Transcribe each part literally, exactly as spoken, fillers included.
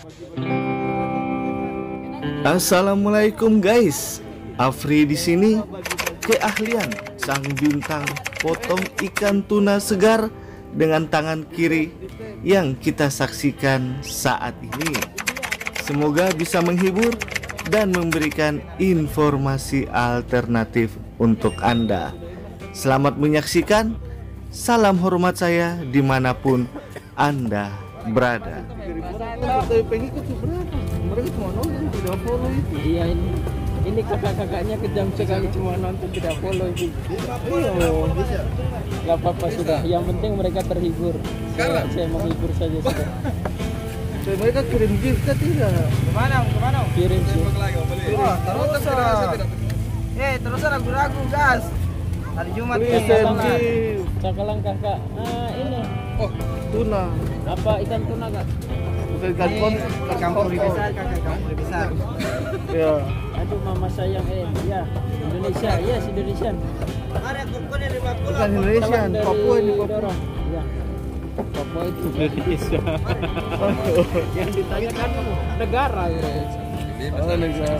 Assalamualaikum guys, Afri di sini. Keahlian sang bintang potong ikan tuna segar dengan tangan kiri yang kita saksikan saat ini. Semoga bisa menghibur dan memberikan informasi alternatif untuk Anda. Selamat menyaksikan. Salam hormat saya dimanapun Anda berada. Pengikut berapa? Mereka cuma nonton, tidak follow itu. Iya, ini ini kakak-kakaknya kejam sekali, cuma nonton tidak follow itu. Iya, bisa. Gak apa-apa sudah. Yang penting mereka terhibur. Saya, saya menghibur saja sudah. So, mereka kirim gift tidak? Kemana? Kemana? Kirim sih. Oh, terus Eh, terus ragu-ragu gas. Hari Jumat nih. Cakalang kakak. Nah, ini. Oh, tuna. Apa ikan tuna kak? Bukan ikan pon, ikan pori besar kakak, ikan pori besar. Ya. Aduh mama sayang eh, ya Indonesia, yes Indonesian. Ada kumpulnya lima puluh. Bukan Indonesian, Papua ini Papua. Ya. Papua itu Indonesia. Yang ditanyakan negara ya. Oh, negara.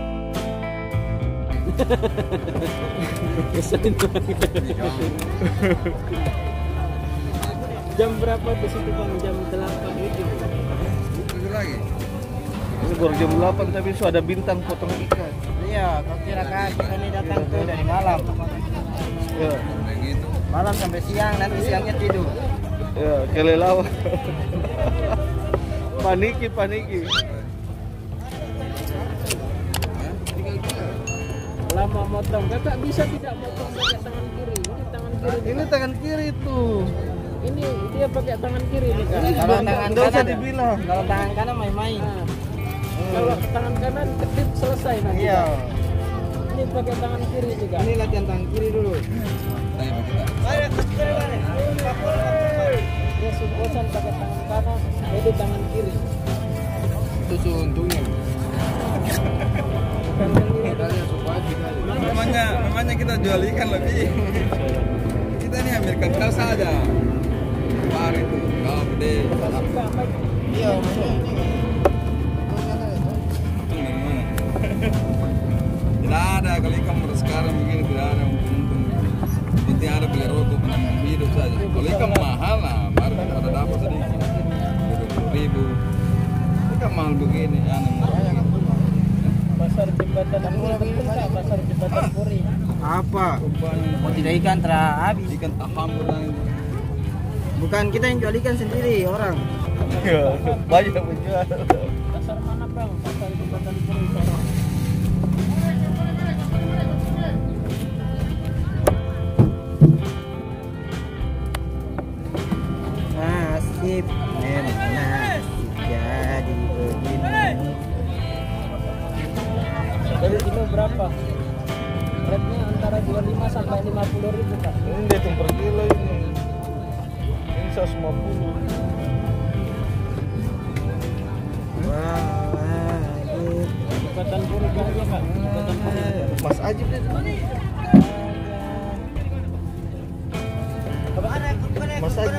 Jam berapa di situ bang? Jam delapan itu. Lagi. Ini baru jam delapan tapi sudah ada bintang potong ikan. Iya, kau kira kan kita ini datang tuh dari malam. Ya. Malam sampai siang, nanti siangnya tidur. Ya, kelelawar. Paniki, paniki. Lama motong, kakak bisa tidak motong pakai tangan kiri? Ini tangan kiri. Ini tangan kiri tuh. Ini dia pakai tangan kiri nih kak. Kalau tangan kanan usah dibilang. Kalau tangan kanan main-main. Nah. Hmm. Kalau tangan kanan kedip selesai nanti. Iya. Ini pakai tangan kiri juga. Ini latihan tangan kiri dulu. Dia bosan pakai tangan kanan, jadi tangan kiri. Itu untungnya. Memangnya, memangnya kita jual ikan lebih. Kita ini ambil kental saja. Bar itu, kalau gede. Iya. Tidak ada kalau ikan sekarang begini tidak ada untung. Penting ada beli rokok menambah hidup saja. Kalau ikan mahal lah, baru ada dapat sedikit. Dua puluh ribu. Ikan mahal begini, aneh murah. Pasar jembatan Puri, pasar jembatan Puri. Apa? Oh tidak ikan terhabis. Ikan alhamdulillah. Bukan kita yang jual ikan sendiri orang. Ya, banyak menjual. Pasar mana bang? Pasar jembatan Puri sekarang. Nasib memang jadi begini. Dari kilo berapa? Rate-nya antara dua puluh lima sampai lima puluh ribu kak. Ini dihitung per kilo ini. Ini seratus lima puluh. Wah, jembatan Puri aja kak. Jembatan Puri. Mas Ajib deh. Mas Ajib.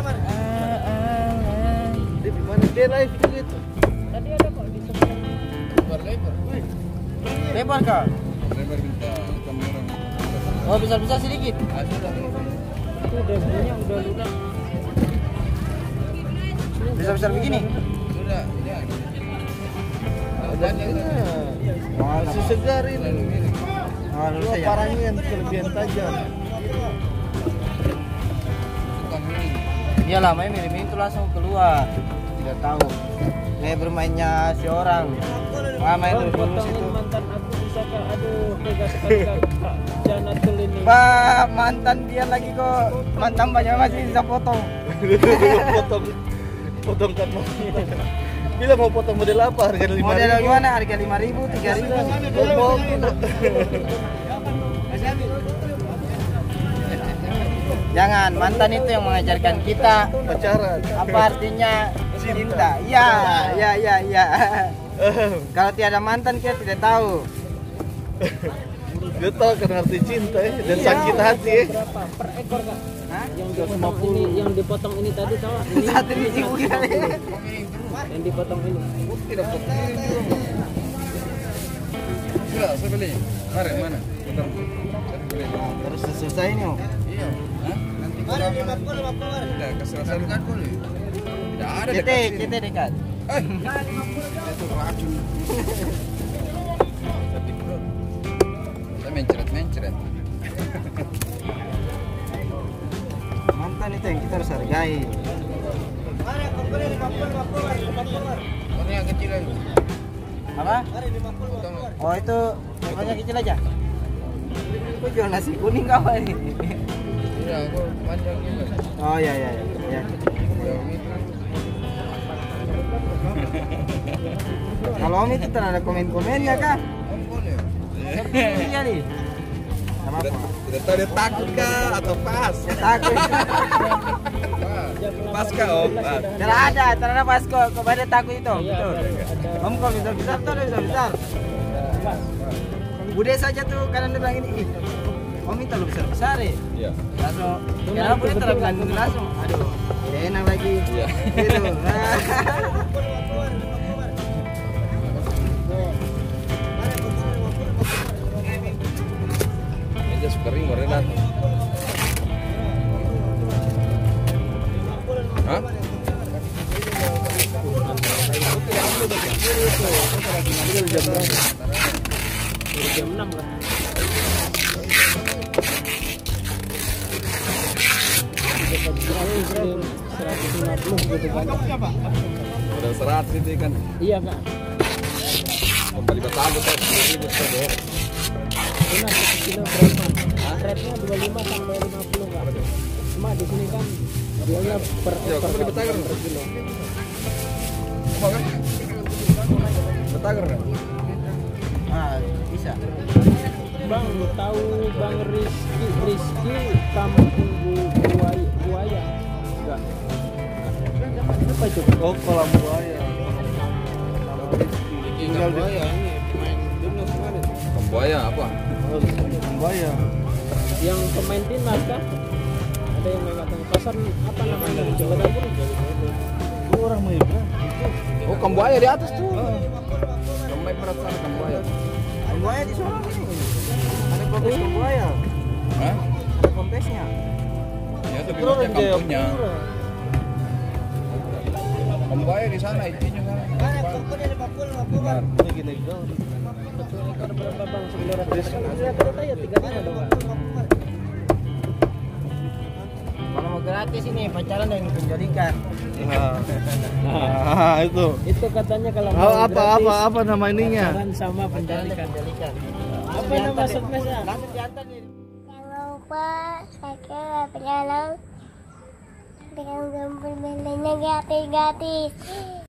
Dia di mana? Dia live gitu. Tadi ada kok di sebelah. Lebar-lebar. Lebar kak? Lebar minta kamera. Oh besar-besar sedikit? Ah, sudah. Itu udah punya udah lunak. Besar-besar begini? Sudah, ya. Ada masih segar ini. Ah, Dua parahnya yang kelebihan tajam. Iya lah, main miring itu langsung keluar. Tidak tahu. Kayak bermainnya si orang. Ah, main terus dulu situ. Mantan aku bisa kak, aduh tega sekali kak. Janatul ini. Pak, mantan dia lagi kok. Mantan banyak masih bisa potong. potong, potong kan mantan. Bila mau potong model apa? Harga lima ribu. Model gimana? Harga lima ribu, tiga ribu. Jangan, mantan itu yang mengajarkan kita pacaran. apa artinya cinta. Iya, iya, iya, iya. Kalau tiada mantan kita tidak tahu. Dia tahu kan arti cinta ya, dan Iya. sakit hati ya. Berapa per ekor kak? Hah? Yang dua ratus lima puluh ini yang dipotong ini tadi tahu? Ini satu biji bukan. yang dipotong ini. Oh, tidak potong ini bro. Sudah, saya beli. Mari, mana? Bentar. Saya beli. Terus selesai nih. Oh. Iya. Hah? Nanti kurang tidak keserasan kan boleh. Tidak ada Kita dekat sini. kita dekat. Eh, itu racun. Tapi bro, saya mencret-mencret. Mantan itu yang kita harus hargai. Mana yang kecil lagi? Apa? Potong. Oh itu levelnya kecil aja. Kau jual nasi kuning kau ini. Iya, aku panjang juga. Oh iya iya iya. Ya. Yang itu. Kalau Om itu tidak ada komen-komennya kah? Om boleh. Iya nih. Sama apa? Tidak tahu dia takut kah atau pas? Ya takut. Pas kah om? Pas. Tidak ada, tidak ada pas kok. Kau ada takut itu. Betul. Om kau bisa besar tuh, bisa besar. Bude saja tuh kadang dia bilang ini, ih, Om itu lu besar besar ya. Iya. Langsung, kenapa Bude terus bilang gitu langsung? Aduh, tidak enak lagi. Iya. Gitu. Meja kering baru datang. Hah? Jam enam kan. seratus lima puluh gitu kan. Udah seratus itu kan. Iya kak. Kembali ke tabu saya sepuluh ribu saja. Benar satu kilo berapa? Rate-nya dua puluh lima sampai lima puluh kak. Cuma di sini kan jualnya per Ya, per kamu di Betagar per kilo. Apa kan? Betagar kan? Ah, bisa. Bang, tahu Bang Rizky Rizky Kampung Bu- Buaya Buaya? Enggak. Apa itu? Oh, kolam buaya. Tinggal buaya ini pemain timnas kemarin. Pembuaya apa? Oh, buaya. Yang pemain timnas kan? Ada yang main katanya pasar apa namanya di Jawa Dapur? Itu orang Mayura. Oh, Kambuaya di atas tuh. Kambuaya berat sana Kambuaya. Buaya di sana nih. Ada kompes buaya. Hah? Ada kompesnya. Ya itu biasanya kampungnya. Kambuaya di sana intinya sana. Benar. Gini dong. Ada berapa bang sebenarnya? Rata-rata ya tiga lima dong. Kak. Kalau mau gratis ini pacaran dengan penjadikan. Nah, Ah, itu. itu katanya kalau Oh, mau apa gratis, apa apa nama ininya? pacaran sama penjadikan. Penjadikan. Apa nama sosmednya? Langsung diantar nih. Jangan lupa subscribe channel dengan tombol belnya gratis-gratis.